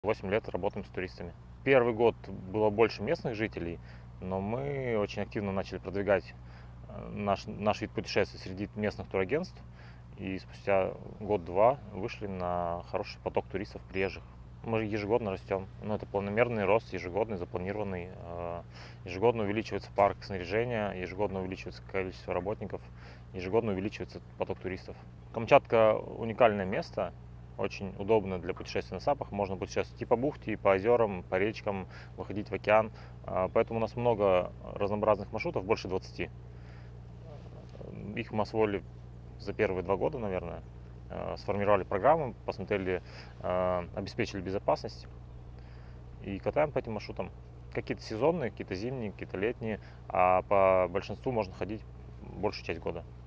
8 лет работаем с туристами. Первый год было больше местных жителей, но мы очень активно начали продвигать наш вид путешествий среди местных турагентств. И спустя год-два вышли на хороший поток туристов приезжих. Мы ежегодно растем. Но это планомерный рост, ежегодный, запланированный. Ежегодно увеличивается парк снаряжения, ежегодно увеличивается количество работников, ежегодно увеличивается поток туристов. Камчатка уникальное место, очень удобно для путешествий на САПах. Можно путешествовать и по бухте, и по озерам, по речкам, выходить в океан. Поэтому у нас много разнообразных маршрутов, больше 20. Их мы освоили за первые 2 года, наверное. Сформировали программу, посмотрели, обеспечили безопасность и катаем по этим маршрутам. Какие-то сезонные, какие-то зимние, какие-то летние, а по большинству можно ходить большую часть года.